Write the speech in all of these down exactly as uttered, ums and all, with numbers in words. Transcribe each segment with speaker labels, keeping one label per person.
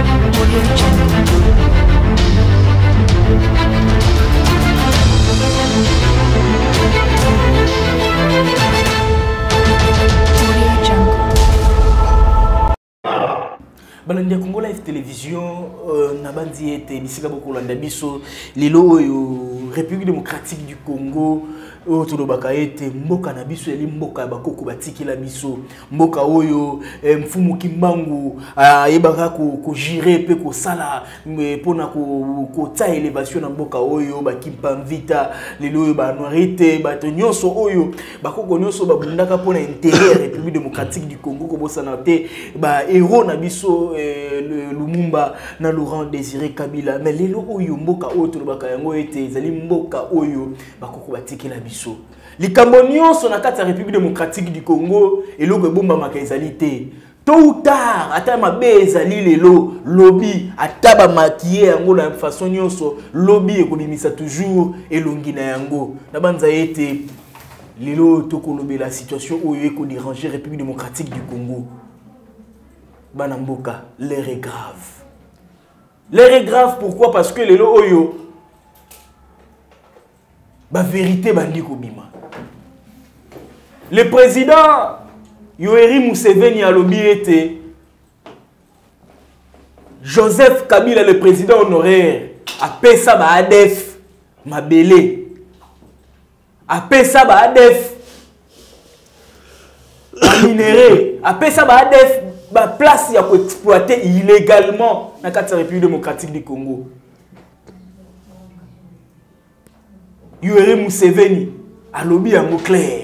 Speaker 1: Balandia Congo Live Télévision, Nabandi était bisika boko landa biso lelo yo République démocratique du Congo o tulobaka ete mboka na biso eli mboka bakoko batikila biso mboka oyo mfumu kimbangu ayebaka ko ko gérer pe ko sala pona ko ko ta élévation na mboka oyo bakimpa vita lelo oyo ba noirité bato nyonso oyo bakoko nyonso babundaka pona intérêt République démocratique du Congo ko bosana te ba héros na biso le Lumumba na Laurent Désiré Kabila mais lelo oyo mboka oyo tulobaka yango ete ezali mboka oyo bakoko batikila biso likambo nyonso na kati ya République démocratique du Congo eloko ebomba maka ezali te tôt ou tard ata mabe ezali lelo lobby ata ba maquiller yango na façon nyonso lobby ekobimisa toujours elongi na yango na banza ete lelo tokolobe la situation oyo ekodirange République démocratique du Congo bana mboka l'air est grave. L'air est grave pourquoi? Parce que lelo oyo ba vérité bandi kobima. Le président Yoweri Museveni a lobby Joseph Kabila, le président honoraire, a payé ça ba A D F mabele. A payé ça ba A D F minéré. A payé ça ba A D F ba place ya ko exploiter illégalement dans la République démocratique du Congo. Yoweri Museveni a lobby en mot clair.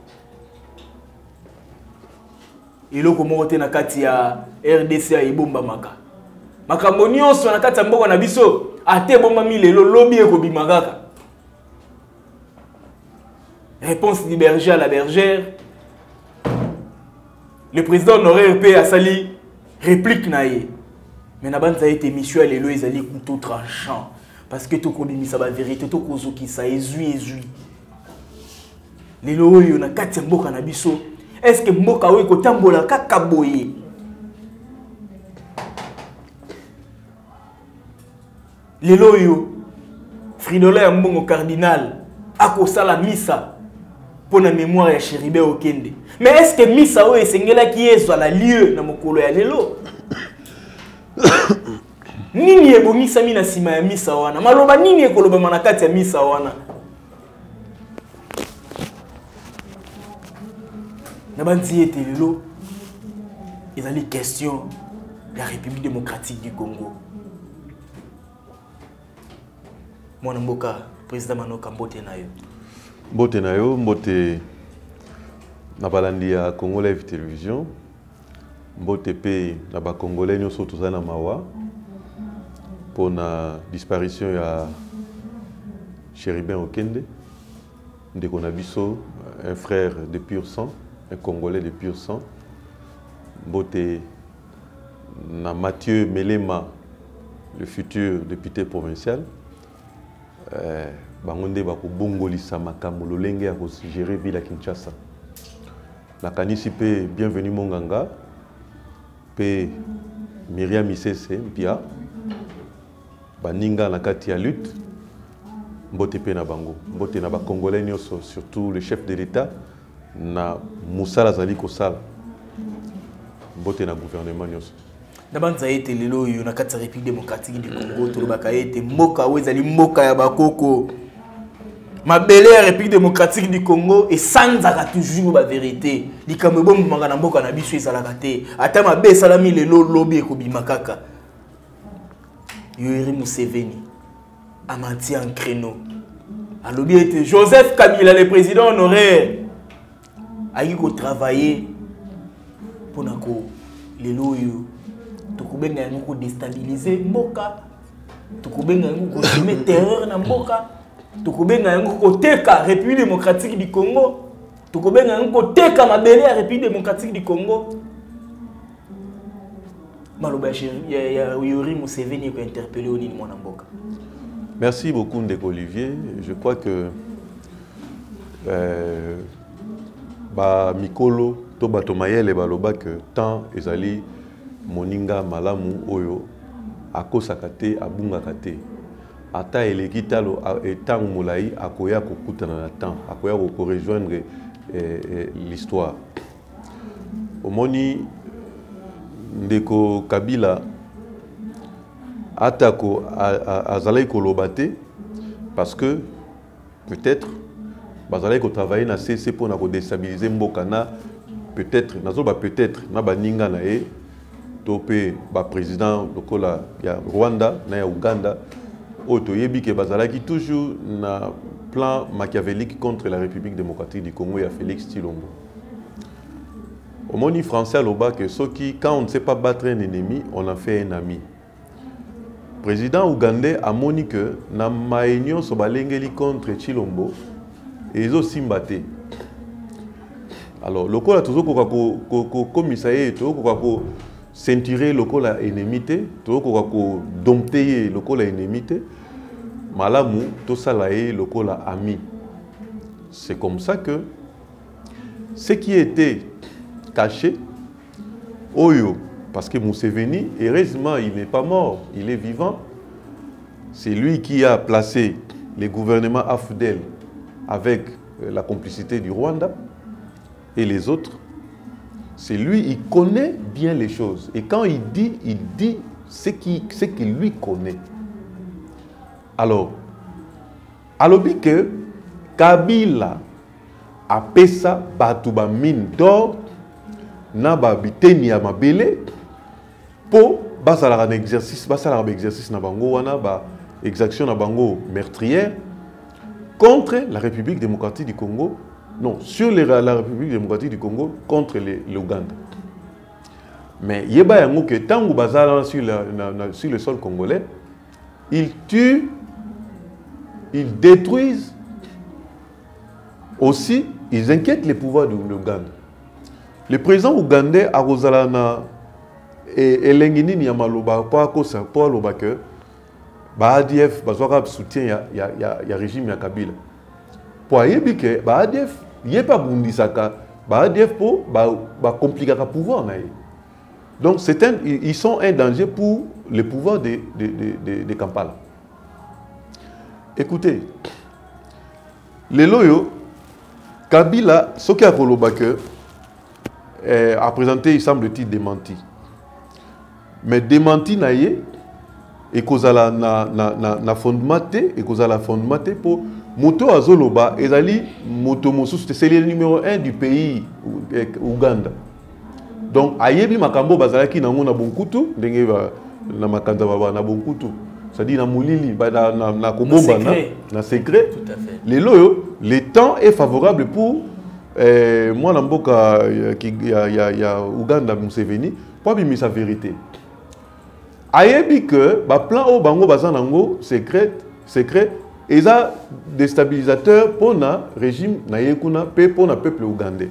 Speaker 1: Et là, comme on na kati ya R D C a ibomba maka. Makambo nyonso na kati ya mboka na biso ate bomba mi lelo lobby e ko bimagaka. Réponse du berger à la bergère. Le président honoraire P a sali réplique naïe. Mais na banza été mission à lelo ezali couteau tranchant parce que to kobimisa ba vérité to kozoki ça ezui ezui. Lelo oyo na kati ya mboka na biso. Est-ce que mboka oyo kotambola kaka boye? Lelo oyo Fridolin Mbongo cardinal akosala misa pour la mémoire ya Chéribé Okende. Mais est-ce que misa oyo esengela ki ezwa la lieu na mokolo ya lelo? Nini ebomisa mina sima ya misa wana? Maloba nini ekoloba manakati ya misa wana? Nabanzi ete lelo ezali question la République démocratique du Congo. Mwana mboka président Manoka mbote nayo.
Speaker 2: Mbote nayo mbote na balandi ya Congo Live Télévision. Mbote pe na ba congolais nyonso tozana mawa pour la disparition ya Chéribin Okende ndeko na biso, un frère de pur sang, un Congolais de pur sang. Mbote na Mathieu Melema, le futur député provincial. Euh, bangonde bako bongolisa makambo lolenge ya ko gérer ville à Kinshasa. La kanisi pe bienvenue Monganga pe Myriam Isese Mpia baninga na kati ya lutte mbote pe na bango mbote na ba congolais nyonso surtout le chef de l'État na Moussala zali kosala mbote na gouvernement nyonso
Speaker 1: Nabanza ete lelo yo na kati ya République démocratique du Congo tolobaka ete mboka oyo ezali mboka ya bakoko mabele ya République démocratique du Congo et sanzaka toujours ba vérité likambo bomba na mboka na biso ezalaka te ata mabe salami lelo lobby ekobima kaka Yoweri Museveni a menti en créneau a lobby ete Joseph Kabila le président honoraire a eu ko travailler pour nako lelo yo tukubenga yango ko déstabiliser mboka tukubenga yango ko semer terreur na mboka tukubenga yango ko teka République démocratique du Congo tukubenga yango ko teka mabele ya République démocratique du Congo maloba ya ya Yoweri Museveni ko interpeller au nini mwana mboka.
Speaker 2: Merci beaucoup Ndeko Olivier, je crois que euh, ba mikolo to bato mayele baloba que tant ezali moninga malamu oyo akosaka te abungaka te ata eleki talo etango molai akoya kokutana na temps akoya korejoindre eh, eh, l'histoire omoni ndeko Kabila atako azalaki koloba te parce que peut-être bazalaki ko travailler na C C pour na ko déstabiliser mboka na peut-être nazoba peut-être na baninga na e topé ba président lokola ya Rwanda na ya Uganda oto yebi ke bazalaki toujours na plan machiavélique contre la République démocratique du Congo et à Félix Tshilombo. Au moni français loba que soki quand on ne sait pas battre un ennemi, on en fait un ami. Président ougandais a moni que na maenyo so balengeli contre Tshilombo et ils ont simbaté. Alors, le col a toujours ko commissaire, toujours ko ceinturer le col à ennemité, toujours ko dompter le col à ennemité. Malamu tout ça là est le col à ami. C'est comme ça que ce qui était caché, Oyo, parce que Museveni, heureusement, il n'est pas mort, il est vivant. C'est lui qui a placé le gouvernement A F D E L avec la complicité du Rwanda et les autres. C'est lui, il connaît bien les choses. Et quand il dit, il dit ce qu'il lui connaît. Alors, alors que Kabila a pesa batuba mine d'or na ba biteni ya mabele po basala un exercice basala un exercice na bango wana ba exaction na bango meurtrière contre la République démocratique du Congo, non, sur les, la République démocratique du Congo contre l'Ouganda. Mais yeba yango que tango basala sur, la, na, na, sur le sol congolais, ils tuent, ils détruisent, aussi, ils inquiètent les pouvoirs de l'Ouganda. Le président ougandais a Rosalana et Elengini Niamaloba pour Aloba que ba A D F bazwaka soutien ya ya ya, ya régime ya Kabila. Pour yebi que ba A D F yepa bundisaka ba A D F pour ba ba compliquer le pouvoir na. Donc c'est un ils sont un danger pour le pouvoir de de de de, de Kampala. Écoutez, les loyo Kabila ce qui a koloba que eh, a présenté il semble-t-il démenti. Mais démenti na ye et kozala na na na na fondement et kozala fondement pour moto azoloba ezali moto mosusu c'est le numéro un du pays Ouganda. Donc ayebi makambo bazalaki na ngona bonkutu ndenge na makanda baba na bonkutu c'est-à-dire na mulili ba na na, na kobomba na na secret. Tout à fait. Les loyo le temps est favorable pour eh, moi na mboka qui ya ya ya Ouganda Museveni pour bimi sa vérité. Ayebi que ba plan au bango bazanango secret secret eza déstabilisateur pour na régime na yekuna pe pour na peuple ougandais.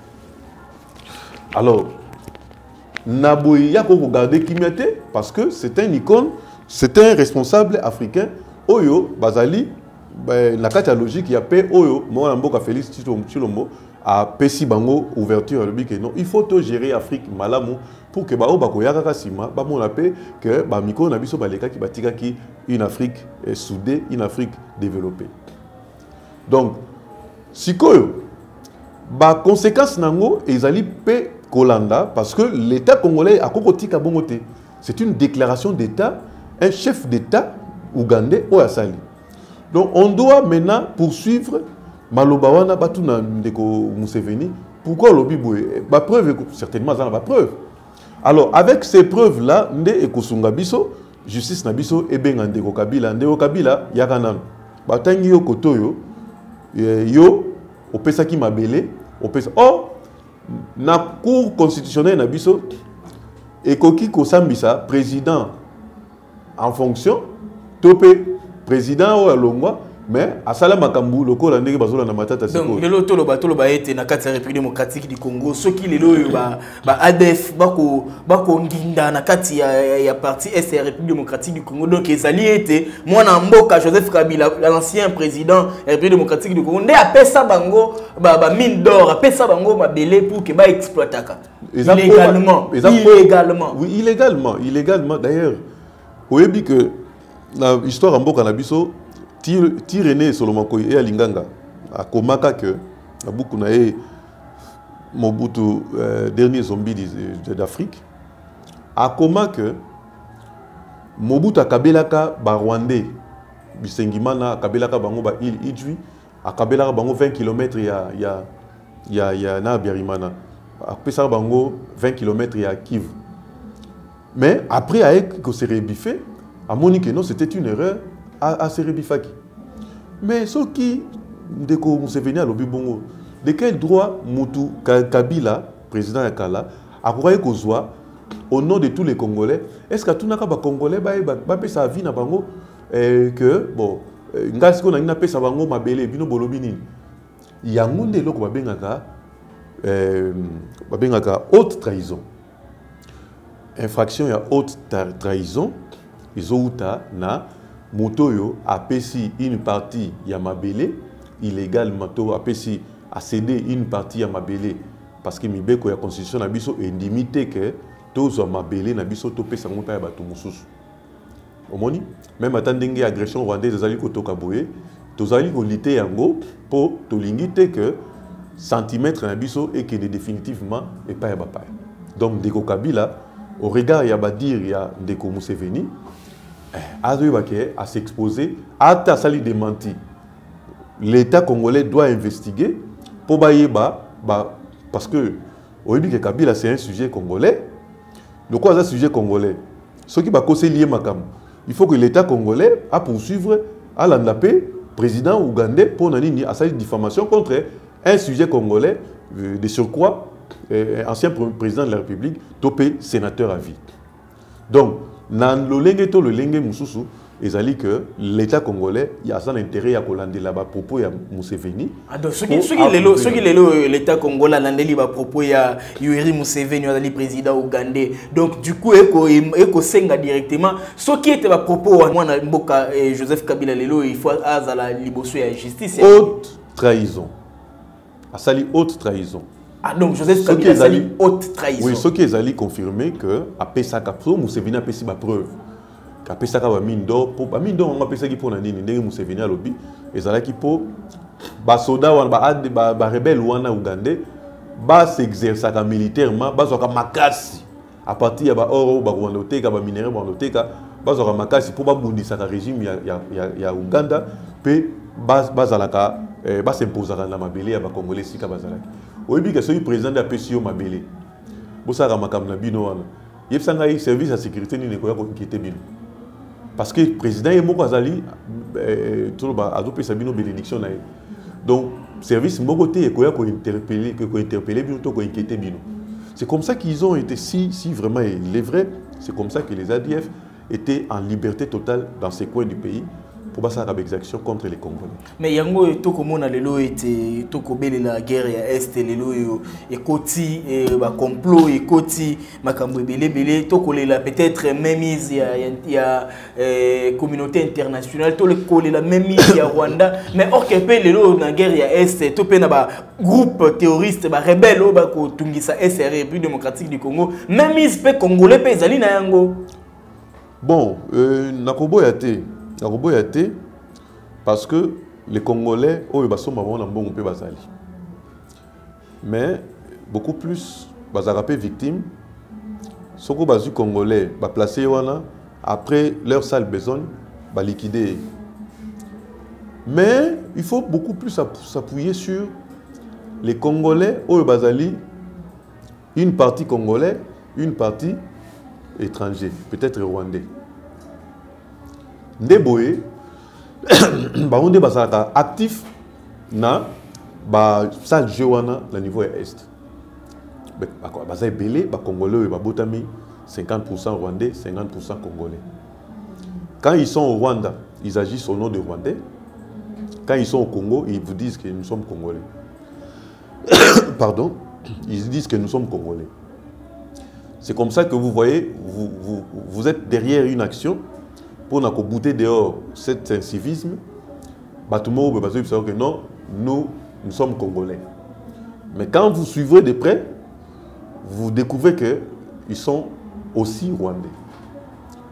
Speaker 2: Alors naboyi ya ko regarder Kimiate parce que c'est un icône, c'est un responsable africain oyo bazali la carte logique ya pe oyo mo na mboka Félix Tshilombo a pesi bango ouverture le bique non il faut tout gérer Afrique malamu pour que ba o ba ko yaka sima ba mo na pe que ba miko na biso baleka ki batika ki une Afrique soudée, une Afrique développée. Donc sikoyo ba conséquence nango ezali pe kolanda parce que l'État congolais a kokotika bongote. C'est une déclaration d'État, un chef d'État ougandais o asali. Donc on doit maintenant poursuivre Maloba wana batuna ndeko Museveni. Pourquoi lobi boye ba preuve certainement ça ba preuve. Alors avec ces preuves là nde ekosunga biso justice na biso ebenga ndeko Kabila ndeko Kabila yakana batangi yo kotoyo yo opesaki mabele opesa oh na cour constitutionnelle na biso ekoki kosambisa président en fonction topé président o alongwa mais asala makambu lokola ndenge bazola na matata siko.
Speaker 1: Donc lelo tolo ba tolo ba ete na kati ya République démocratique du Congo soki lelo yo ba ba A D F bako bako nginda na kati ya ya parti S R République démocratique du Congo donc ezali ete mwana mboka Joseph Kabila l'ancien président République démocratique du Congo nde apesa bango ba ba mine d'or apesa bango mabele pour que ba exploitaka illégalement illégalement
Speaker 2: oui illégalement illégalement d'ailleurs Vous dit que l'histoire en Mboka Nabiso, ti René Solomon Koy et Alinganga, à Komaka que, à beaucoup na Mobutu, euh, dernier zombie d'Afrique, à Komaka, Mobutu akabelaka ba Rwandais, Bisengimana akabelaka bango ba il Idjui, akabelaka bango vingt kilomètres ya ya ya ya na Biarimana, akapesa bango vingt kilomètres ya Kivu. Mais après avec que c'est rebiffé, à Monique non c'était une erreur à à se rebifaki. Mais ce qui ndeko Museveni à lobi bongo, de quel droit Mutu Kabila, président ya Kala, a croyé qu'au soit au nom de tous les Congolais, est-ce que tout n'a pas Congolais ba pe sa vie na bango que bon ngasi ko na ngina pe sa bango mabele bino bolobini yangunde loko ba bengaka euh ba bengaka haute trahison. Infraction ya haute trahison izouta na motoyo a pesi une partie ya mabele illégalement to a pesi a cédé une partie ya mabele parce que mibeko ya constitution na biso est limité que tous ma belé na biso to pesa ngota ya bato mususu omoni même atandenge agression rwandaise ezali ko toka boye tozali ko lité yango po to lingité que centimètre na biso et que définitivement et pas ya bapa donc Ndeko Kabila au regard ya badir ya Ndeko Museveni azoy baké à s'exposer ata sali démenti l'état congolais doit investiguer pour bayeba ba parce que au que Kabila c'est un sujet congolais. De quoi est ce sujet congolais? Ce qui va causer lié makam. Il faut que l'État congolais a poursuivre à l'Andapé, président ougandais, pour nani à sa diffamation contre un sujet congolais de surcroît, euh, ancien président de la République, topé sénateur à vie. Donc, dans le lengue to le lengue mususu, ils ont dit que l'État congolais, il y a son intérêt à collander là-bas propos à Museveni.
Speaker 1: Ah donc, ceux qui sont l'État congolais, l'Andeli va propos à Yoweri Museveni, le président ougandais. Donc, du coup, il senga directement. Ce qui était à propos à moi, Joseph Kabila Lelo, il faut à la liboso et la justice.
Speaker 2: Haute trahison. À sali haute trahison.
Speaker 1: Ah donc, Joseph Kabila sali haute trahison.
Speaker 2: Oui, ce qui est allé confirmer que à Pesaka, Museveni a payé ma preuve. Kapesa ka ba mindo po ba mindo on apesa ki po na nini ndenge Museveni a lobi ezala ki po ba soda wana ba ad ba, ba rebelle wana ougandais ba s'exercer ka militairement ba zoka makasi à partir ya ba oro ba Rwanda oteka ba minéraux ba oteka ba zoka makasi po ba bundisa ka régime ya ya ya, ya Uganda pe ba ba zalaka eh, ba s'imposer na mabele ya ba congolais sika ba zalaki oyebi que celui président de Pesio mabele bo saka makam na bino wana yebsanga yi service de sécurité ni ne ko ya ko inquiéter bino. Parce que le président est moko azali tout ba adopé sabino bénédiction na. Donc service mokoté et koya ko interpeller que ko interpeller bino to ko inquiéter bino. C'est comme ça qu'ils ont été si si vraiment il est vrai, c'est comme ça que les A D F étaient en liberté totale dans ces coins du pays pour passer à exactions contre les Congolais.
Speaker 1: Mais yango to komona lelo était to kobele la guerre ya est lelo et koti et ba complot et koti makambo belé belé to kolela peut-être même mise il y a il y a communauté internationale to le kolela même mise ya Rwanda mais or que pe lelo na guerre ya est to pe na ba groupe terroriste ba rebelle o ba ko tungisa S R République démocratique du Congo même mise pe congolais pe zali na yango.
Speaker 2: Bon euh nakobo yate nakobo yate parce que les Congolais oh ils sont maman en bon peu basali mais beaucoup plus bazarapé victime soko bazu Congolais ba placer wana après leur sale besogne ba liquider mais il faut beaucoup plus s'appuyer sur les Congolais oh bazali une partie congolais une partie étranger peut-être rwandais ndeboye ba onde basaka actif na ba sale jeu wana na niveau ya est ba bazay belé ba congolais ba botami cinquante pour cent rwandais cinquante pour cent congolais. Quand ils sont au Rwanda ils agissent au nom de rwandais, quand ils sont au Congo ils vous disent que nous sommes congolais. Pardon, ils disent que nous sommes congolais. C'est comme ça que vous voyez vous, vous, vous êtes derrière une action pour nous bouter dehors cet incivisme, que non, nous, nous sommes Congolais. Mais quand vous suivez de près, vous découvrez qu'ils sont aussi Rwandais.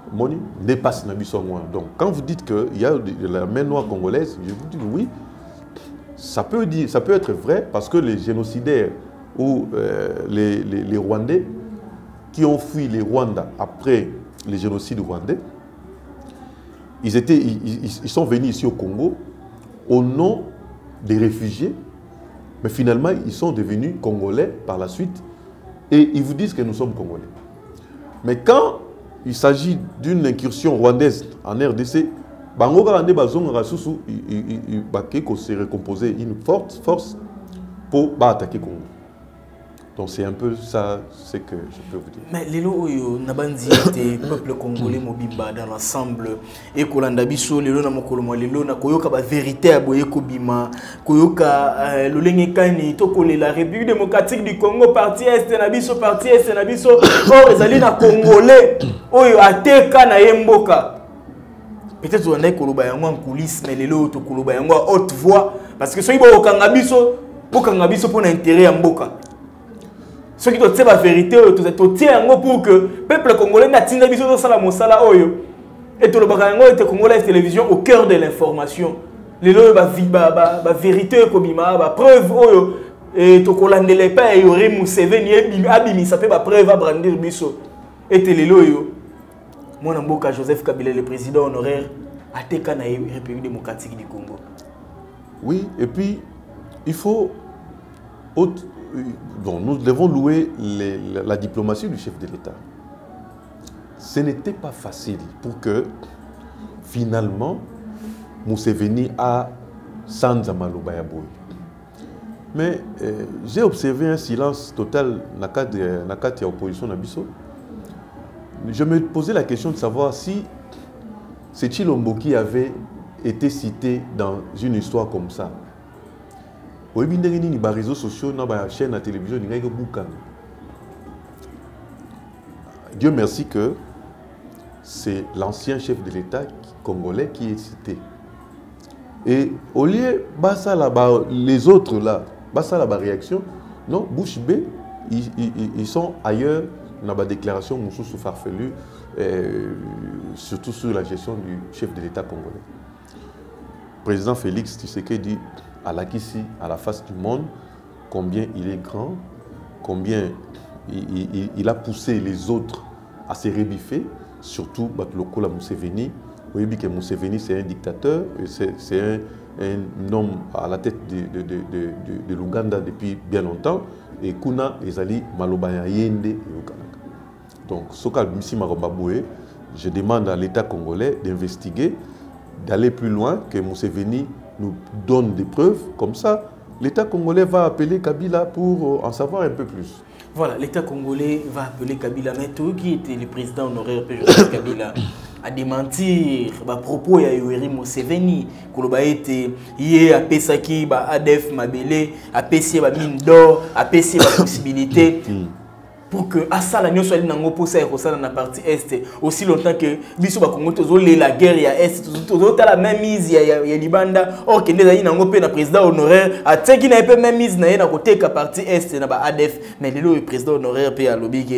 Speaker 2: Moni dépasse Nabiso moi. Donc quand vous dites qu'il y a de la main noire congolaise, je vous dis oui, ça peut, dire, ça peut être vrai parce que les génocidaires ou euh, les, les, les Rwandais qui ont fui les Rwandais après les génocides rwandais, ils, étaient, ils, ils, ils sont venus ici au Congo au nom des réfugiés, mais finalement ils sont devenus Congolais par la suite et ils vous disent que nous sommes Congolais. Mais quand il s'agit d'une incursion rwandaise en R D C, Bango Rwandais bazonga rasusu il se recomposer une forte force pour attaquer Congo. Donc c'est un peu ça ce que je peux vous dire.
Speaker 1: Mais les lois nabandi était peuple congolais mobimba dans l'ensemble et kolanda biso lelo na mokolo mo lelo na koyoka ba vérité aboye ko bima koyoka lolenge kani to kolela République démocratique du Congo parti est na biso parti est na biso or ezali na congolais oyo ateka na yemboka. Peut-être on est koloba yango en coulisses mais lelo to koloba yango à haute voix parce que soki bo kanga biso bo kanga biso pour l'intérêt ya mboka. Ce qui est la vérité, c'est pour que le peuple congolais n'a pas besoin de ça. Et tout le monde congolais télévision au cœur de l'information. Les lois, la vérité, la preuve, et tout le monde n'est pas Museveni, ça fait la preuve à brandir biso. Et les lois, moi, Joseph Kabila, le président honoraire, a été la République démocratique du Congo.
Speaker 2: Oui, et puis il faut. Donc, nous devons louer les, la, la diplomatie du chef de l'État. Ce n'était pas facile pour que, finalement, Museveni a Sanza Maloba Boy. Mais euh, j'ai observé un silence total dans le cadre de l'opposition Nabiso. Je me posais la question de savoir si c'est Chilombo qui avait été cité dans une histoire comme ça. Les réseaux sociaux, les chaînes de télévision, Dieu merci que c'est l'ancien chef de l'État congolais qui est cité. Et au lieu, les autres là, la réaction, non, bouche bée, ils, ils, ils sont ailleurs dans la déclaration sous farfelu, euh, surtout sur la gestion du chef de l'État congolais. Le président Félix Tshisekedi à la Kissi, à la face du monde, combien il est grand, combien il, il, il a poussé les autres à se rebiffer, surtout Batlokola Museveni. Vous voyez que Museveni c'est un dictateur, c'est un, un homme à la tête de, de, de, de, de, de l'Ouganda depuis bien longtemps, et Kuna Ezali Malobaya Yende et Okanaka. Donc, Sokal Missi Marobaboué, je demande à l'État congolais d'investiguer, d'aller plus loin que Museveni nous donne des preuves, comme ça, l'État congolais va appeler Kabila pour en savoir un peu plus.
Speaker 1: Voilà, l'État congolais va appeler Kabila, mais tout qui était le président honoraire Joseph Kabila a démentir à propos de Yoweri Museveni, Koloba était hier à Pesaki, à Adef Mabele, à Pessi, à mine d'or, à Pessi, à possibilité. Pour que Assala n'y soit n'ango posa et Rosala na partie est aussi longtemps que biso ba Congo tozo la guerre ya est tozo la même mise ya ya libanda or que ndeza n'ango pe na président honoraire a teki na pe même mise na na côté ka partie est na ba A D F mais le président honoraire pe a lobby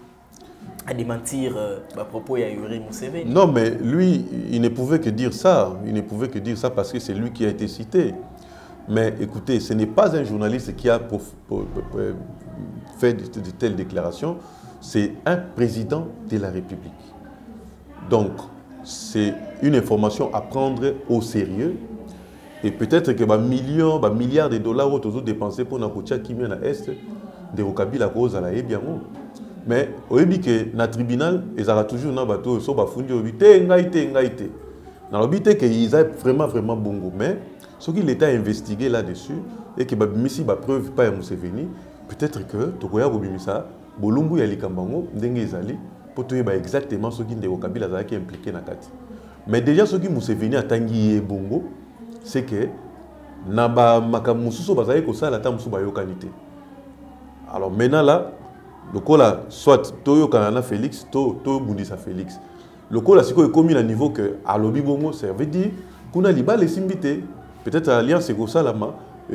Speaker 1: à démentir à propos ya Yoweri Museveni.
Speaker 2: Non mais lui il ne pouvait que dire ça, il ne pouvait que dire ça parce que c'est lui qui a été cité. Mais écoutez, ce n'est pas un journaliste qui a pour, pour, pour, fait de, de telles déclarations, c'est un président de la République. Donc, c'est une information à prendre au sérieux. Et peut-être que bah, millions, bah, milliards de dollars ont toujours dépensés pour Nakotia qui vient à l'Est, de Rokabi la cause à la bien. Mais au début que dans le tribunal, ils ont toujours un bateau, ils sont bafundi au bité, ngaïté, ngaïté. Dans le but qu'ils ont vraiment, vraiment bon goût. Mais ce qu'il l'État a investigué là-dessus, et que Missi ba preuve pas à Museveni, peut-être que Tokoya Robimisa, Bolumbu Yalikambango, Ndenge Ezali, pour te dire exactement ce qui est impliqué dans la carte. Mais déjà, ce qui Museveni a tangi bongo, c'est que Naba Makamususo Bazaye Kosa la Tamusu Bayokanité. Alors maintenant là, le coup là, soit Toyo Kanana Félix, Toyo Bundisa Félix. Le coup là, c'est qu'on commis à niveau que à l'obi bongo, ça veut dire qu'on a liba les simbité. Peut-être l'alliance est comme ça là-bas.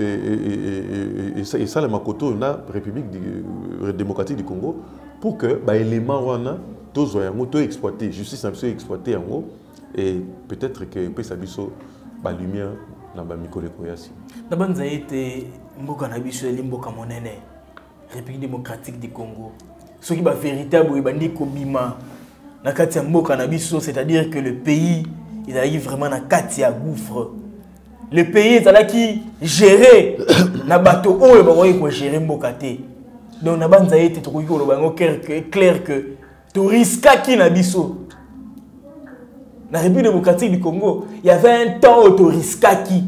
Speaker 2: Et ça, et ça, la Makoto, la République démocratique du Congo, pour que bah, élément wana tous yango to exploiter justice na biso exploiter yango et peut-être que peut ça biso ba lumière na ba mikolo koyasi
Speaker 1: na banza ete mboka na biso eli mboka monene République démocratique du Congo ce qui ba véritable bandi ko bima na kati ya mboka na biso c'est-à-dire que le pays il arrive vraiment na kati ya gouffre le pays est là qui gérer na bateau oyo ba ko gérer mboka te donc na banza ete to ko lo bango clair que to risque qui na biso la République démocratique du Congo, il y avait un temps où tu risquais qui.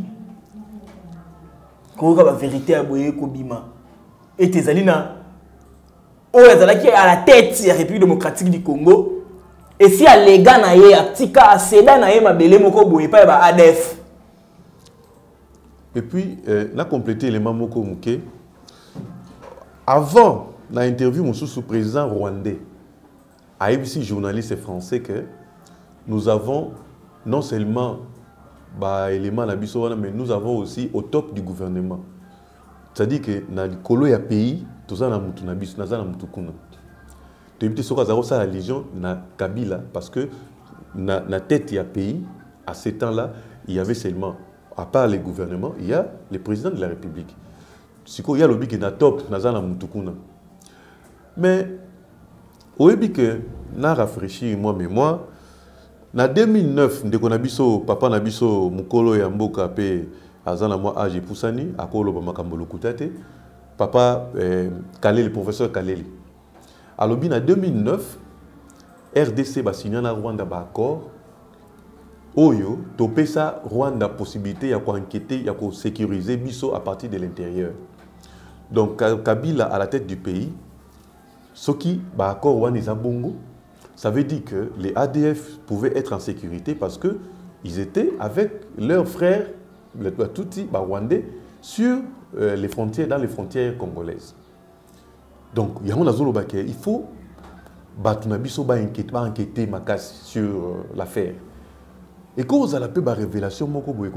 Speaker 1: Quand la vérité a boyé Kobima. Et tes alina. Oh, il y a à la tête de la République démocratique du Congo. Et si à l'égal na ye, à tika, à seda na ye, ma belé moko boyé pas, à A D F.
Speaker 2: Et puis, euh, on a complété l'élément moko mouké. Avant l'interview, mon sous-président rwandais, à A B C journaliste français que nous avons non seulement bah, éléments mais nous avons aussi au top du gouvernement. C'est-à-dire que dans le colo ya pays, tout ça na mutu na biso, na za na mutu kuna. Tu peux dire que ça la religion na Kabila parce que na na tête ya pays à ce temps-là, il y avait seulement à part les gouvernements, il y a le président de la République. Siko il y a le bi que na top na za na mutu kuna. Mais au début que na rafraîchi moi mémoire en deux mille neuf, ndeko papa nabiso mukolo ya mboka pe azana moi âge poussani akolo ba makambo lokutate papa eh, Kaleli professeur Kaleli. Alors en deux mille neuf, R D C ba signé na Rwanda ba accord oyo topesa Rwanda possibilité ya ko enquêter ya ko sécuriser biso à partir de l'intérieur. Donc Kabila à la tête du pays ce qui ba accord wana bongo. Ça veut dire que les A D F pouvaient être en sécurité parce qu'ils étaient avec leurs frères, les Tutsis, rwandais, sur euh, les frontières, dans les frontières congolaises. Donc, il faut enquêter sur euh, l'affaire. Et quand vous avez la révélation,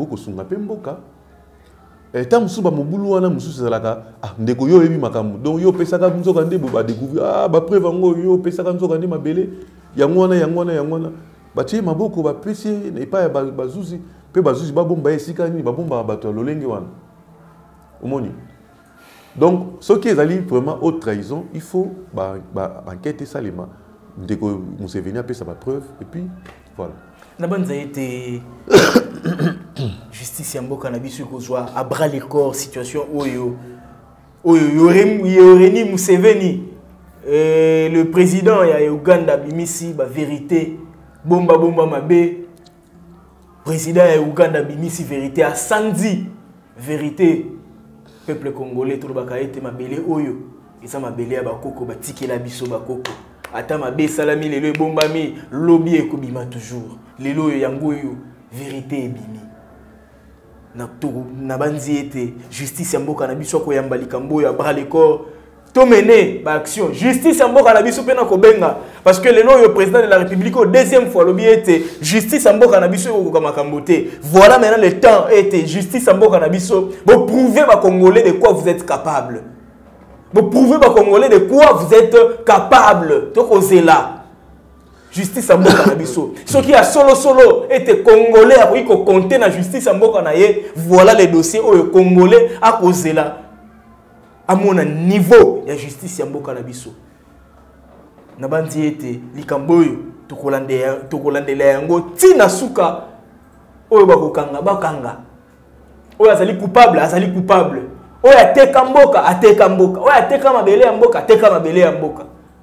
Speaker 2: et tant que vous avez ah, ndeko yo ebi makambo donc yo pesaka nzoka nde ba découvrir ah ba preuve ngo yo pesaka nzoka nde mabele yango wana yango wana yango wana ba tie maboko ba pesi et pas ba bazuzi pe bazuzi ba bomba esika ni ba bomba ba to lolenge wana omoni donc ce qui est allé vraiment haute trahison il faut ba, ba enquêter salima ndeko Museveni a pesa ba preuve et puis voilà
Speaker 1: na banza été justice ya mboka na biso kozwa à bras les corps situation oyo oyo yoreni Museveni euh, le président ya Uganda bimisi ba vérité bomba bomba mabe président ya Uganda bimisi vérité à Sandy vérité peuple congolais tout baka été mabele oyo esa mabele ya bakoko batikela biso bakoko ata mabe salami lelo bombami lobby ekobima toujours lelo yango yo vérité ebimi na to na banzi ete justice ya mboka na biso ko yamba likambo ya bras le corps to mener ba action justice ya mboka na biso pena ko benga parce que lelo yo président de la République au deuxième fois lobby ete justice ya mboka na biso ko kama kambote voilà maintenant le temps ete justice ya mboka na biso vous prouvez ba congolais de quoi vous êtes capable vous prouvez ba congolais de quoi vous êtes capable to causer là justice à mboka na biso ce qui a solo solo était congolais a ko compter na justice à mboka na ye voilà les dossiers au congolais a causé là à mon niveau ya justice ya mboka na biso na bandi ete likamboyo to kolande to kolandela yango tina suka oyo bakokanga bakanga oyo azali coupable azali coupable oyo ateka mboka ateka mboka oyo ateka mabele ya mboka ateka mabele ya mboka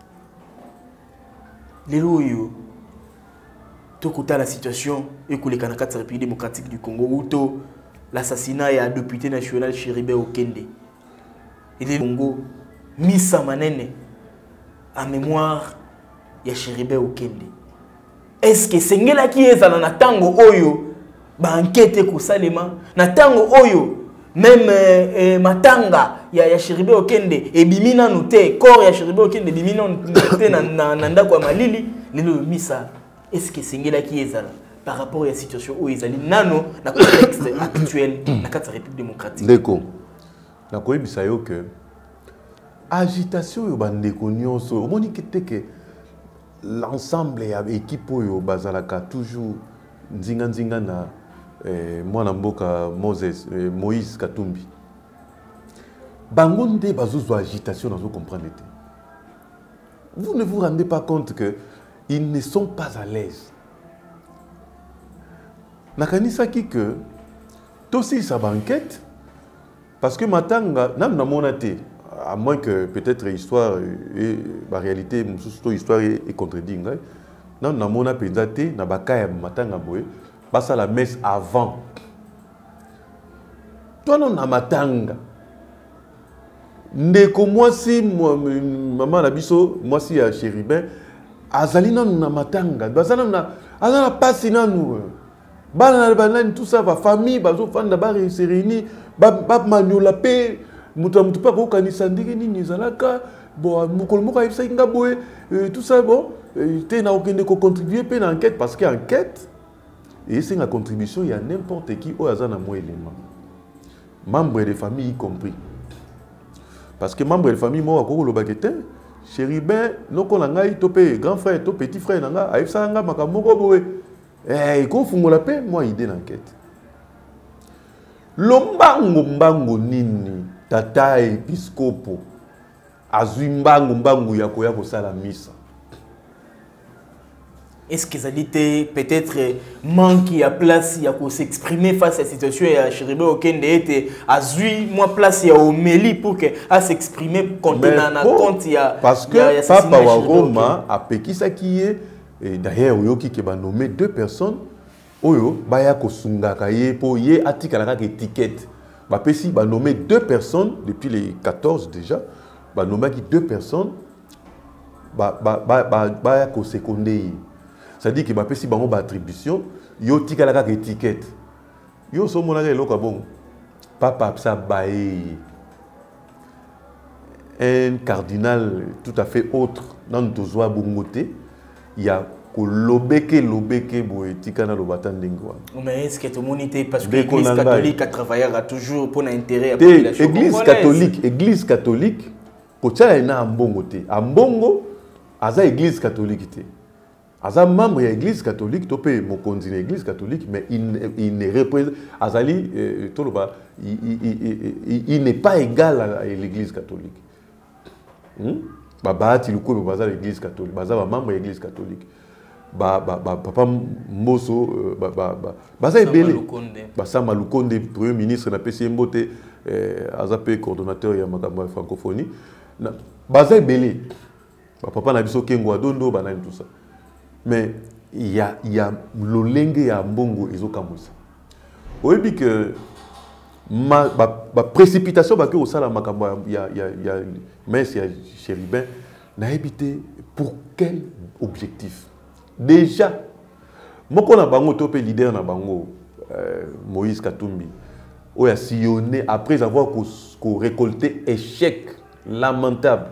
Speaker 1: lelo yo tokuta la situation ekoleka na kati ya République démocratique du Congo ou l'assassinat ya député national Chéribe Okende et le Congo misa manene en mémoire ya Chéribe Okende est-ce que sengela ki ezala na tango oyo ba enquête ko salema na tango oyo même euh, euh, matanga ya ya Chéribe Okende et bimina noté corps ya Chéribe Okende bimina noté na na ndako ya malili lelo misa est-ce que sengela ki ezala par rapport à la situation où ils allaient nano na contexte actuel na carte République démocratique
Speaker 2: d'accord na ko ebisa yo que agitation yo bandeko nyonso omoni kete que l'ensemble ya équipe oyo bazalaka toujours nzinga nzinga na eh, mwana mboka Moses eh, Moïse Katumbi bango nde bazozwa agitation nazo comprendre te. Vous ne vous rendez pas compte que ils ne sont pas à l'aise. Nakanisaki que aussi sa banquette parce que matanga nam na monate à moins que peut-être histoire et la réalité surtout histoire est contredit ngai nam na mona pendate na bakaya matanga boye basa la messe avant toi non na matanga ndeko moi si maman la biso moi si ya Chéribin azali nanu na matanga bazana na azana pasi nanu bana bana tout ça va famille bazo fanda ba se réunir ba ba maniola pe mutu mutu pa ko kanisa ndenge nini zalaka bon mukolo moko ayisa nga boye tout ça bon te na okende ko contribuer pe na enquête parce que enquête et c'est une contribution il y a n'importe qui au azana mo élément membre de famille y compris parce que membre de famille mo akoko lobakete Chéribin noko na ngai to pe grand frère to petit frère na nga ayisa nga makamoko boye. Eh, il faut la paix, moi, idée d'enquête. Lombango mbango nini, tata episcopo, azumbango mbango yako yako sala misa.
Speaker 1: Est-ce que ça dit peut-être manque à place il y a pour s'exprimer face à la situation et à Chéribin aucun était azui moi place il y a au Méli pour que à s'exprimer contenant na compte il y a
Speaker 2: parce que papa wa Roma a pekisa qui est. Et d'ailleurs, il y a nommé deux personnes. Oyo, baya kosunga kaye po ye atika la étiquette. Ba pesi ba nommé deux personnes depuis les quatorze déjà. Ba nommé deux personnes. Ba ba ba baya ko secondé. Ça dit que ba pesi bango ba attribution, yo tika la étiquette. Yo so mona le loka bon. Papa ça baé. Un cardinal tout à fait autre dans Tozoa Bongoté. Il y a lobeke lobeke boetika na lobata ndengwa.
Speaker 1: Mais est-ce que tout le monde était parce que l'église catholique a travaillé toujours pour l'intérêt à la population
Speaker 2: église catholique, église catholique kotia ina ambongo te. Ambongo aza église catholique te. Aza membre de l'église catholique topé mokonzi na église catholique mais il il ne représente azali euh, toloba il, il, il, il n'est pas égal à l'église catholique. Hmm? Babati luko baza l'église catholique baza ba membre de l'église catholique ba ba ba papa Moso ba ba ba baza ebele basa Malukonde premier ministre na P C Mbote euh azape coordonnateur ya makambo ya francophonie baza ebele ba papa na biso Kengo Adondo banani tout ça mais il y a il y a lolenge ya mbongo ezokamusa oyebi que ma ba, ba précipitation ba ke osala makambo ya ya ya messe ya Chéribin na habité pour quel objectif déjà moko na bango topé leader na bango euh, Moïse Katumbi o a sillonné après avoir co, co récolté échec lamentable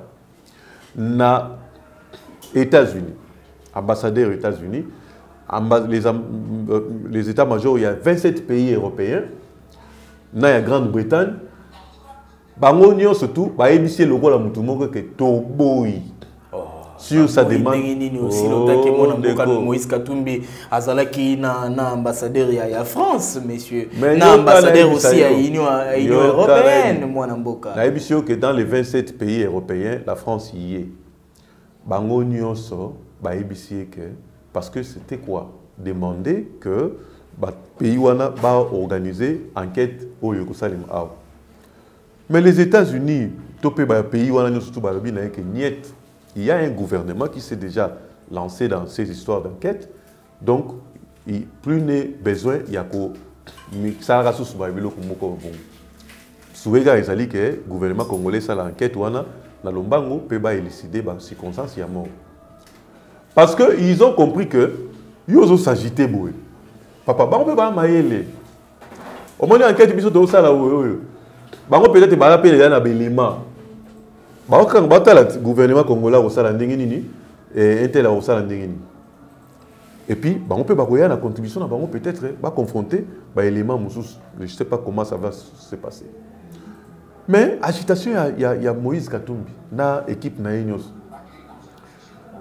Speaker 2: na États-Unis ambassadeur aux États-Unis les, les états-majors il y a vingt-sept pays européens na ya Grande-Bretagne bango nyo surtout ba émisser le rôle à mutu moko que toboyi sur sa demande
Speaker 1: aussi longtemps que mon amboka Moïse Katumbi azalaki na na ambassadeur ya France monsieur na ambassadeur aussi à l'Union européenne mon amboka
Speaker 2: na émission que dans les vingt-sept pays européens la France y est bango nyo so ba émisser que parce que c'était quoi demander que ba pays wana ba organiser enquête au Yerusalem a mais les États-Unis topé ba pays wana nyo surtout ba lobi na que niet il y a un gouvernement qui s'est déjà lancé dans ces histoires d'enquête donc il plus n'est besoin il y a ko ça rassou ba bilo ko moko bon souega ezali que gouvernement congolais ça l'enquête wana na lombango pe ba élucider ba circonstances ya mort parce que ils ont compris que yozo s'agiter boy papa bango pe ba maele au moins enquête biso do ça là oyo bango peut-être ba appelé na belima ba quand ba tala gouvernement congolais au sala ndenge nini et intel au sala ndenge nini et puis bango pe ba koya na contribution na bango peut-être ba confronter ba élément musus je sais pas comment ça va se passer mais agitation il y a il y a Moïse Katumbi na équipe na Enyos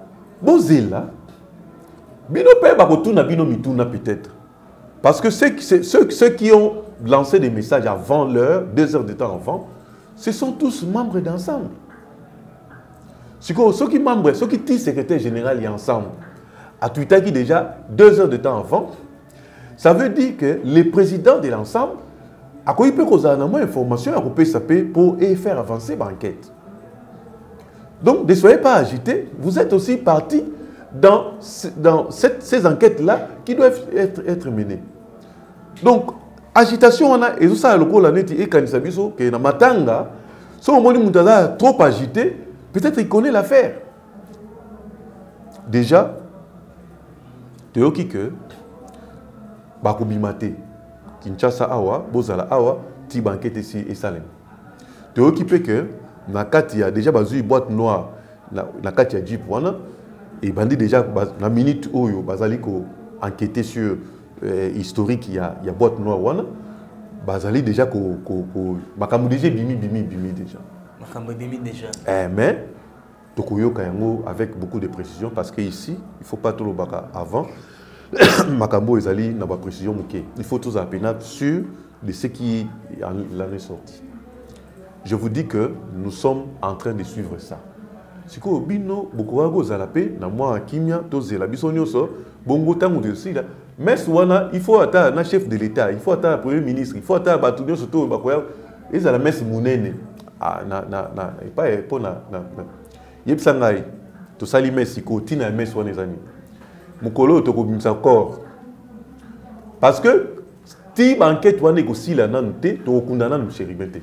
Speaker 2: bozela bino pe bakotuna bino mituna peut-être parce que ceux, ceux, ceux qui ont lancé des messages avant l'heure, deux heures de temps avant, ce sont tous membres d'ensemble. Ceux qui membres, ceux qui disent secrétaire général et ensemble, à Twitter qui déjà deux heures de temps avant, ça veut dire que les présidents de l'ensemble, à quoi il peut causer une information, à quoi il peut pour faire avancer l'enquête. Donc, ne soyez pas agités, vous êtes aussi partis dans, dans cette, ces enquêtes-là qui doivent être, être menées. Donc, agitation, on a, et ça, le coup, et quand il s'agit que dans Matanga, si on est trop agité, peut-être il connaît l'affaire. Déjà, tu as dit que Bakubimate, Kinshasa Awa, Bozala Awa, Tibanket ici et Salem. Tu as dit que il y a déjà une boîte noire, il y a Jeep, et bandi déjà, la minute où il y a enquêté sur l'historique, il y a une boîte noire, il y a déjà bimi bimi bimi déjà.
Speaker 1: déjà.
Speaker 2: Eh, mais, avec beaucoup de précision, parce qu'ici, il ne faut pas tout le baka avant. Makambo ezali n'a pas précision. Il faut tous appeler sur de ce qui l'en est sorti. Je vous dis que nous sommes en train de suivre ça. Si vous avez beaucoup de na moi kimia toze la bisonyo so bongo tango de aussi là mais souvent il faut attendre un chef de l'État, il faut attendre un premier ministre, il faut attendre batunyo surtout bakoya ils la messe munene ah na na na pas pour na na yebsangai to sali messe ko tina messe wana ezani mukolo to ko bimsa corps parce que ti banquette wana aussi la nante to kundana no cheribete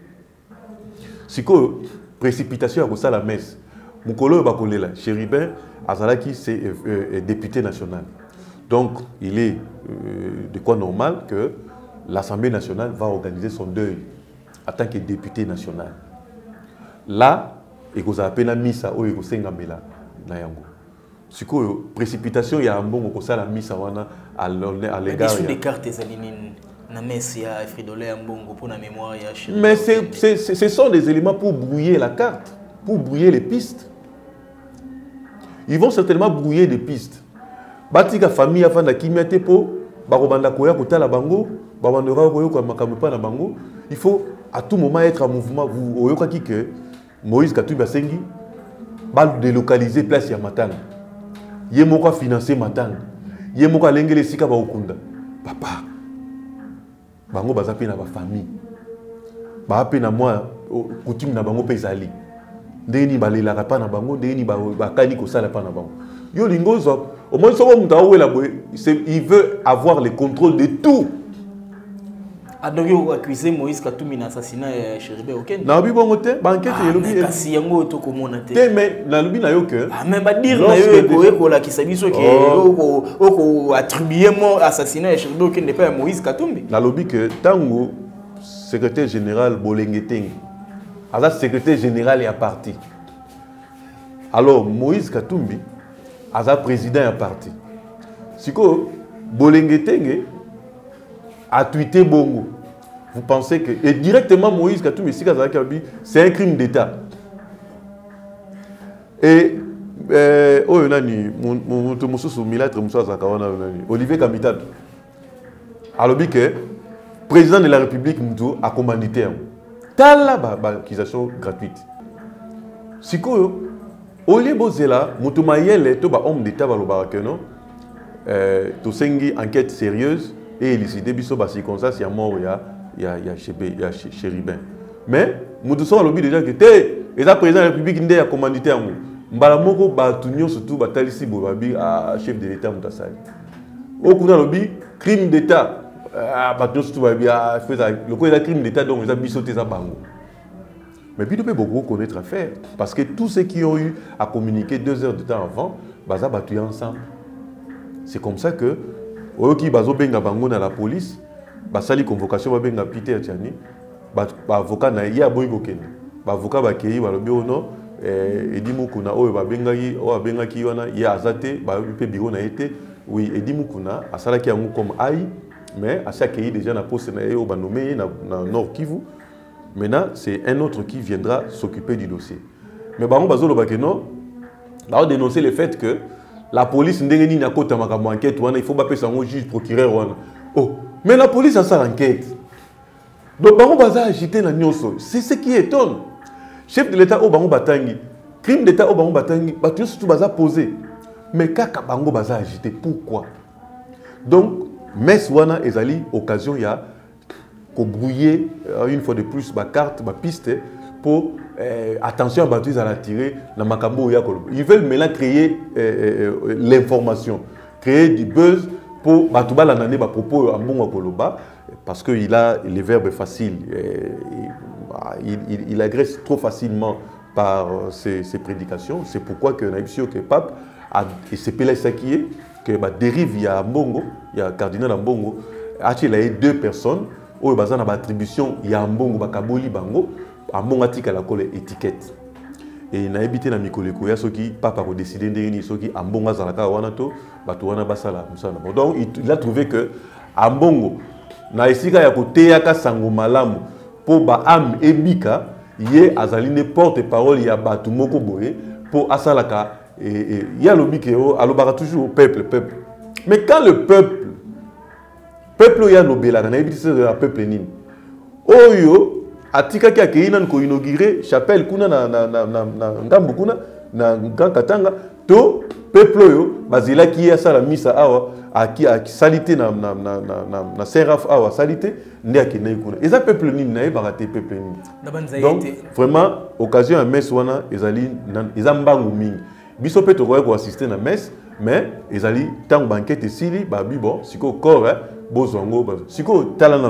Speaker 2: siko précipitation à ça la messe mukolo bakolela Chéribin Azalaki c'est euh, député national. Donc il est euh, de quoi normal que l'Assemblée nationale va organiser son deuil en tant que député national. Là, il y a une missa ou il y a une précipitation, il y a un bon la missa à l'égard.
Speaker 1: Il y a des cartes na messia et fridolé un bon pour la mémoire.
Speaker 2: Mais ce sont des éléments pour brouiller la carte, pour brouiller les pistes. Ils vont certainement brouiller des pistes. Batika famille afin de kimete po, barobanda koya kotala bango, babandora koyo kwa makamepa na bango. Il faut à tout moment être en mouvement. Vous voyez que Moïse Katumbi Sengi va délocaliser place ya Matanga. Yé moko financer Matanga. Yé moko lengele sika ba okunda. Papa. Bango bazapi na ba famille. Ba api na moi coutume na bango pezali. Ndeni balela pa na bango, ndeni ba bakani ko sala pa na bango. Yo lingozo, au moins sobo mutawe la boy, il veut avoir le contrôle de tout.
Speaker 1: Donc, vous accusez Moïse Katumbi d'assassinat de Chéribin Okende.
Speaker 2: Non, mais bon, banquette,
Speaker 1: il y a si yango to komona te.
Speaker 2: Mais na lubi na yo que.
Speaker 1: Ah mais ba dire na yo ko ko la kisabiso ke ko ko attribuer mon assassinat de Chéribin Okende pas Moïse Katumbi.
Speaker 2: Na lubi que tango secrétaire général Bolengeteng. Asa secrétaire général et à parti. Alors Moïse Katumbi asa président et à parti. Siko Bolengeteng a tweeté bongo. Vous pensez que... Et directement, Moïse Katumbi, c'est un crime d'État. Et... Oh, il y a Olivier Kamitad. Alors, que président de la République a commandité. Tala accusation gratuite. Si vous avez un homme d'État, une enquête sérieuse et élucider biso ba circonstance ya mort ya ya ya ya Chéribin. Mais nous sommes lobby déjà que té et la président de la République ndé a commandité yango. Mbala moko ba tunyo surtout ba talisi bobabi à chef de l'État mutasali. Au kuna lobby crime d'État ba tunyo surtout babi a fait le coup de crime d'État donc ils a bisoté ça bango. Mais puis nous peut beaucoup connaître à faire parce que tous ceux qui ont eu à communiquer deux heures de temps avant baza batuya ensemble. C'est comme ça que oyoki bazo benga bango na la police basali convocation ba benga Peter Tiani ba avocat na ya boyi kokende ba avocat ba keyi ba lobi ono eh edimu kuna oyo ba benga yi o benga ki wana ya azate ba pe biro na été oui edimu kuna asala ki yango comme ai mais à chaque keyi déjà na poste na yo ba nommé na, na Nord Kivu. Maintenant c'est un autre qui viendra s'occuper du dossier mais bango bazo loba ke non bah dénoncer le fait que la police ndenge nini akota makambo enquête wana il faut pas pesa ngo juge procureur wana oh mais la police a sa enquête donc bango baza agité na nyonso c'est ce qui étonne chef de l'état au bango batangi crime d'état au bango batangi batu surtout baza posé mais kaka bango baza agité pourquoi donc mess wana ezali occasion ya ko brouiller une fois de plus ba carte ba piste pour euh, attention à battu à la tirer dans makambo ya koloba ils veulent maintenant créer euh, euh, l'information créer du buzz pour batouba la nane ba propos en bon koloba parce que il a les verbes faciles euh, il, il, il agresse trop facilement par euh, ses, ses prédications c'est pourquoi que naibsio que pape a et c'est pelé ça qui est que ba dérive il y a Mbongo il y a cardinal Mbongo a il a deux personnes où il y a attribution il y a Mbongo bakaboli bango Mbongo tika la colle étiquette et na évité na mikoleko ya soki papa ko décider ndeni soki Mbongo azalaka wana to bato wana basala musala donc il a trouvé que Mbongo na esika ya kote ya ka sango malamu pour ba am ebika ye azaline porte-parole ya bato moko boye pour asalaka et il y a le bikeo alobara toujours au peuple peuple mais quand le peuple peuple ya nobela na ebiti le peuple nini oyo atika ki akeina ko inaugurer chapelle kuna na na na na ngambu kuna na Katanga to peuple oyo bazela ki ya sala misa awa aki salité na na na na na seraf awa salité ndi akena kuna eza peuple nini na ebara te peuple nini donc vraiment occasion à messe wana ezali eza mbangu mingi biso pe to ko assister na messe mais ezali tant banquette sili ba bibo siko corps bozongo siko talana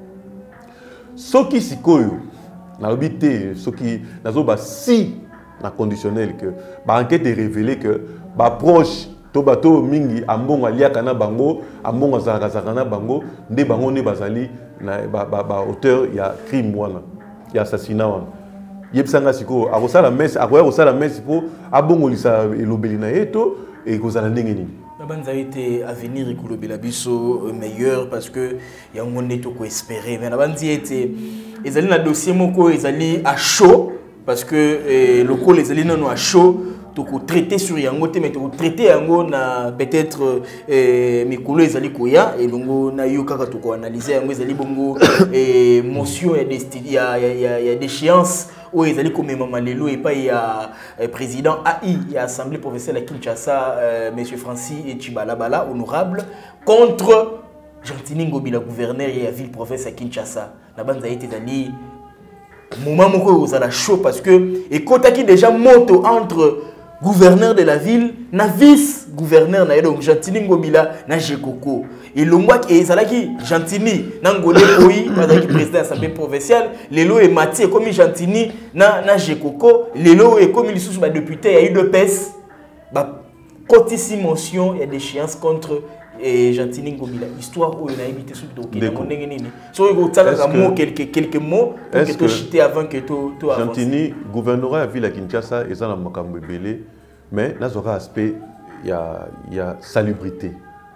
Speaker 2: soki sikoyo na obité soki nazo ba si na conditionnel que ba enquête révélé que ba proche to bato mingi ambongo aliaka na bango ambongo azalaka na bango nde bango ne bazali na ba, ba, ba auteur ya crime wana ya assassinat wana yebsanga siko akosala messe akoya kosala messe po abongolisa elobeli na yeto et kozala ndenge nini
Speaker 1: Nabanza été avenir ikolobela biso meilleur parce que yango neto ko espérer mais nabanzi été ezali na dossier moko ezali à chaud parce que eh, le col ezali nano à chaud to ko traiter sur yango te mais to ko traiter yango na peut-être eh, mikolo ezali koya et longo na yo kaka to ko analyser yango ezali bongo eh, motion ya destiny ya ya ya d'échéance où ils allaient comme maman Lelo et pas il y a président A I il y a assemblée professionnelle à Kinshasa euh, monsieur Francis et Chibalabala honorable contre Gentini Ngobila gouverneur et la ville professeur à Kinshasa la bande a été allée moment où vous allez chaud parce que et quand qui déjà monte entre gouverneur de la ville na vice gouverneur na donc Gentini Ngobila na Jekoko et le mois qui est qui Gentini na Ngolé Oyi qui président de l'Assemblée provinciale Lelo et Mathieu comme Gentini na na Jekoko Lelo et comme ils sont députés il y a eu deux P E S bah côté motion il y a des échéances contre et Gentini Ngobila histoire où il a évité ce donc il a mon nini so il go quelques quelques mots pour que tu chité avant que tu tu
Speaker 2: Gentini gouvernorat à ville à Kinshasa et ça na makambo belé mais là aura aspect il y a il y a salubrité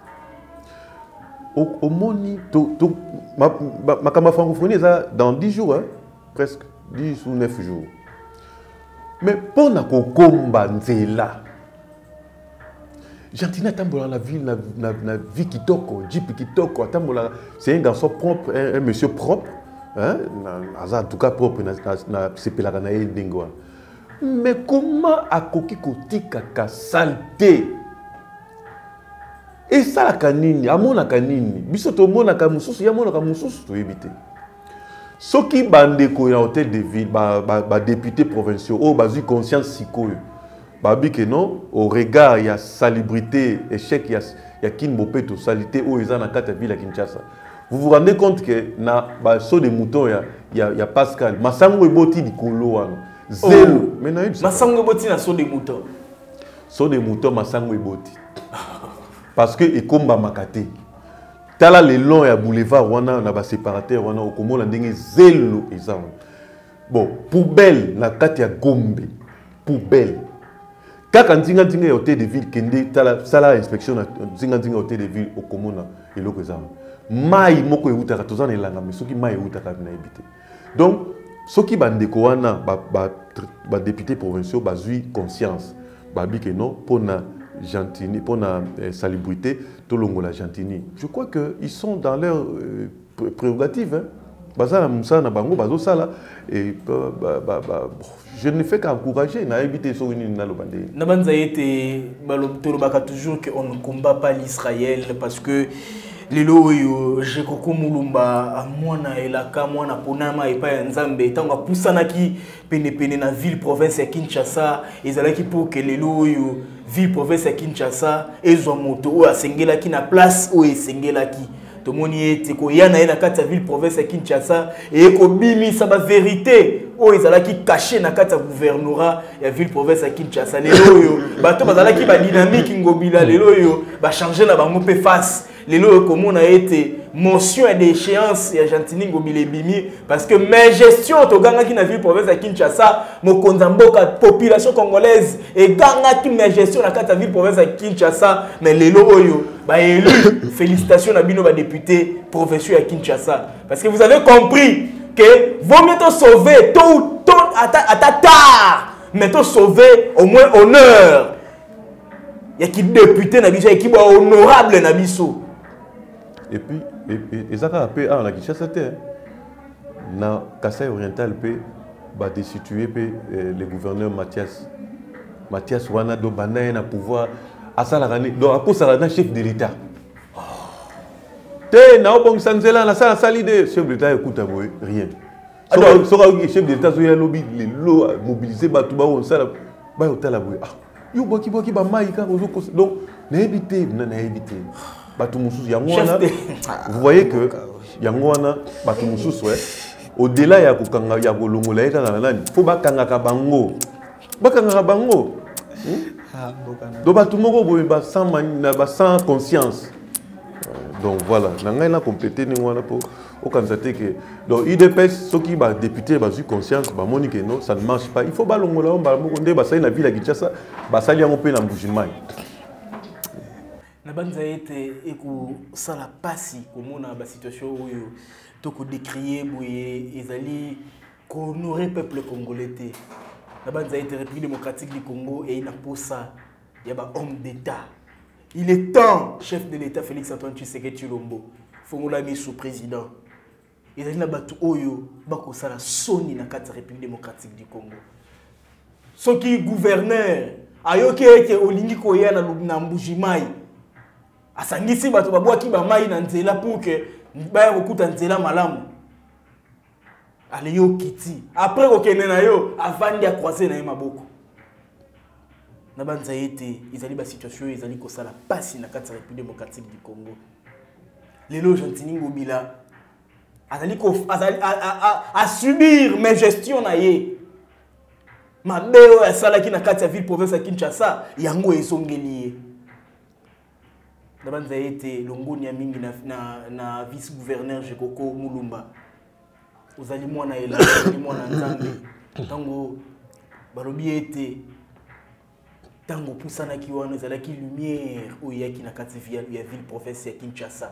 Speaker 2: au, au moni to to ma ma ma francophonie ça dans dix jours hein, presque dix ou neuf jours mais pour na ko komba nzela Gentini tambola la ville na na, na vie kitoko jeep kitoko tambola c'est un garçon propre un, un monsieur propre hein na en tout cas propre na na sepelaka na ye ndingwa mais comment akoki kotika ka saleté et ça la kanini amona kanini biso to mona ka mususu ya mona ka mususu to ebité soki bandeko ya hôtel de ville ba ba, ba député provinciaux o bazu conscience sikoyo babi que non au regard il y a salubrité échec il y a il y a kinbopeto salité o eza na kata ville à Kinshasa vous vous rendez compte que na ba saut de mouton ya ya ya Pascal masango eboti likolo wana zéro mais na
Speaker 1: masango eboti na saut de mouton
Speaker 2: saut de mouton masango eboti parce que ekomba makate tala le long ya boulevard wana na ba séparateur wana okomona ndenge zéro eza bon poubelle na kati ya Gombe poubelle kaka nzinga nzinga ya hôtel de ville kende tala sala inspection na nzinga nzinga hôtel de ville okomona eloko eza mai moko eutaka tozana elanga mais soki mai eutaka na ebité donc soki bandeko wana ba ba, ba députés provinciaux bazui conscience babi que non pour na gentini pour na eh, salubrité tout longola gentini. Je crois que ils sont dans leur euh, prérogative, hein. Bazala Moussa na bango bazo sala et bah, bah, bah, bah, je ne fais qu'encourager na éviter so ni na lobande.
Speaker 1: Na banza été balobtolo baka toujours que on ne combat pas l'Israël parce que lelo yo je koko mulumba mwana elaka mwana ponama epa ya nzambe tanga pusana ki pene pene na ville province ya Kinshasa ezalaki pour que lelo yo ville province ya Kinshasa ezwa moto o asengela ki na place o esengela ki tout le monde était ko yana na kati ya ville province ya Kinshasa et ko bimisa ba vérité o ezalaki caché na kati ya gouvernorat ya ville province ya Kinshasa lelo yo bato bazalaki ba dynamique ngobila lelo yo ba changer na bango pe face lelo comme on a été motion et d'échéance ya Gentini ngobile bimi parce que mes gestion to ganga ki na ville province ya Kinshasa mo konzamboka population congolaise et ganga ki mes gestion na kati ya ville province ya Kinshasa mais lelo oyo ba élu félicitations na bino ba député provinciaux à Kinshasa parce que vous avez compris que vaut mieux te sauver tôt ou tôt à ta, à ta tard mais te sauver au moins honneur ya ki député na biso ya ki ba honorable na biso
Speaker 2: et puis et puis ezaka pe ah na Kinshasa te na Kasai oriental pe ba destituer pe le gouverneur Mathias Mathias wana do banaye na pouvoir asala rani do aposala na chef de l'état te na obong sanzela na sala sali de chef de l'état écoute boy rien so so chef de l'état so ya lobby le lo mobiliser ba tuba on sala ba hotela boy ah yo boki boki ba maika donc na éviter na na éviter bato mususu yango wana vous voyez que yango wana bato mususu ouais au-delà ya kokanga ya kolongola eka na nani faut bakanga ka bango bakanga ka bango do bato moko boye ba sans na ba sans conscience donc voilà na ngai na compléter ni wana pour au constater que donc I D P S ceux qui ba député ba eu conscience ba moni que non ça ne marche pas il faut balongola on ba moko nde ba sai na ville ya Kinshasa ba sali yango pe na Mbujimai
Speaker 1: na banza été eko sala pasi komona ba situation oyo to ko décrier boye ezali ko honorer peuple congolais te na banza été République démocratique du Congo et ina posa ya ba homme d'état il est temps chef de l'état Félix Antoine Tshisekedi Tshilombo fongola mi sous président ezali na batu oyo bako sala soni na kati République démocratique du Congo soki gouverneur ayoki eke olingi koya na na Mbujimai asangisi bato babwaki ba mai na nzela pour que baya kokuta nzela malamu ale yo kiti après kokene na yo avandi a croiser na maboko na banza ete izali ba situation izali ko sala pasi na kati République démocratique du Congo lelo Gentini ngobila azali ko azali a, a, a, a subir mes gestion na ye mabeo ya sala ki na kati ya ville province ya Kinshasa yango ezongeli ye na banza ete longoni ya mingi na, na, na vice gouverneur Jekoko Mulumba uzali mwana ela uzali mwana nzambe tango balobi ete tango pusana ki wana ezalaki lumière oyo yaki na kati ya ville province ya Kinshasa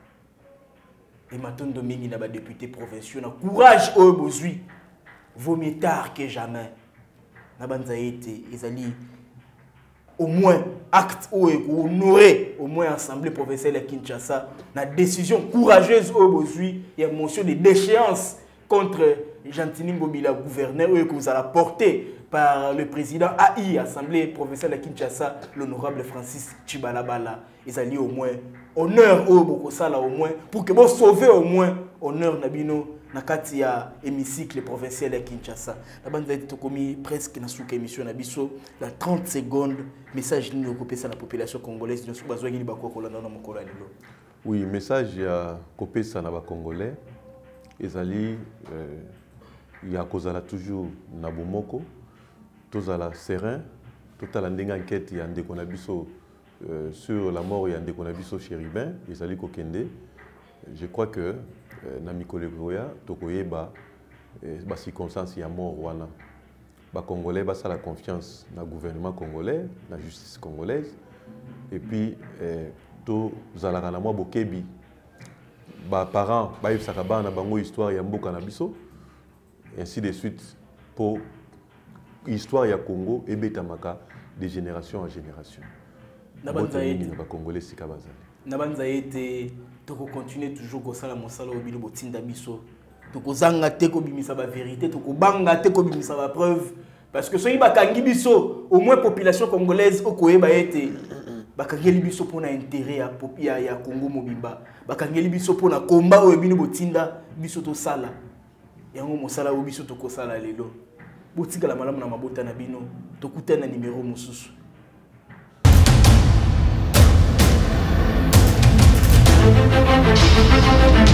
Speaker 1: et matondo mingi na ba député provinciaux na courage oyo bozwi vaut mieux tard que jamais na banza ete ezali au moins acte ou honorer au moins assemblée provinciale à Kinshasa la décision courageuse aujourd'hui il y a motion de déchéance contre Gentini Ngobila gouverneur que vous allez porter par le président A I assemblée provinciale à Kinshasa l'honorable Francis Chibalabala ils allaient au moins honneur au Bokosala au moins pour que vous sauver au moins honneur Nabino na kati ya hémicycle provincial à Kinshasa. La bande a été commis presque na souka émission na biso la trente secondes message ni okopé ça la population congolaise nous besoin ni bako kolanda na mokolo lelo.
Speaker 2: Oui, message ya kopé ça na ba congolais ezali euh, ya kozala toujours na bomoko tozala serein total ndenga enquête ya ndeko na biso euh, sur la mort ya ndeko na biso chérubin ezali kokende. Je crois que na mikolo goya tokoyeba ba circonstances ya mort wana ba congolais ba sala confiance na gouvernement congolais na justice congolaise et puis eh, to zalaka na mwa bokebi ba parents ba yebisaka bana bango histoire ya mboka na biso ainsi de suite pour histoire ya Congo ebetamaka de génération en génération.
Speaker 1: Nabanza été
Speaker 2: na ba Congolais sika bazali.
Speaker 1: Nabanza été to continuer toujours ko sala mosala o bilo botinda biso. To ko zanga te ko bimisa ba vérité, to ko banga te ko bimisa ba preuve parce que soki bakangi biso au moins population congolaise o ko yeba été bakangeli biso pona intérêt ya ya ya Congo mobimba. Bakangeli biso pona combat o bino botinda biso to sala. Yango mosala o biso to ko sala lelo. Botika la malamu na mabota na bino to kutana numéro mosusu. Thank you.